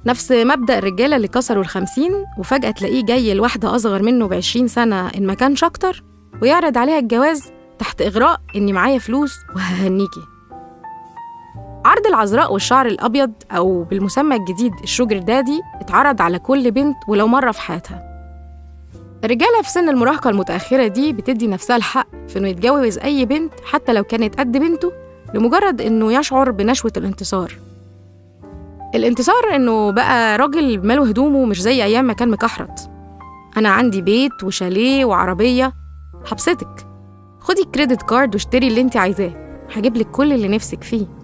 نفس مبدأ الرجالة اللي كسروا ال50 وفجأة تلاقيه جاي لواحدة أصغر منه ب20 سنة إن ما كانش أكتر، ويعرض عليها الجواز تحت إغراء إني معايا فلوس وههنيكي. عرض العذراء والشعر الأبيض أو بالمسمى الجديد الشوجر دادي اتعرض على كل بنت ولو مرة في حياتها. الرجالة في سن المراهقة المتأخرة دي بتدي نفسها الحق في إنه يتجوز أي بنت حتى لو كانت قد بنته، لمجرد إنه يشعر بنشوة الانتصار. الانتصار إنه بقى راجل ماله هدومه مش زي أيام ما كان مكحرت. أنا عندي بيت وشاليه وعربية، هبسطك، خدي الكريدت كارد واشتري اللي انت عايزاه، هجيبلك كل اللي نفسك فيه.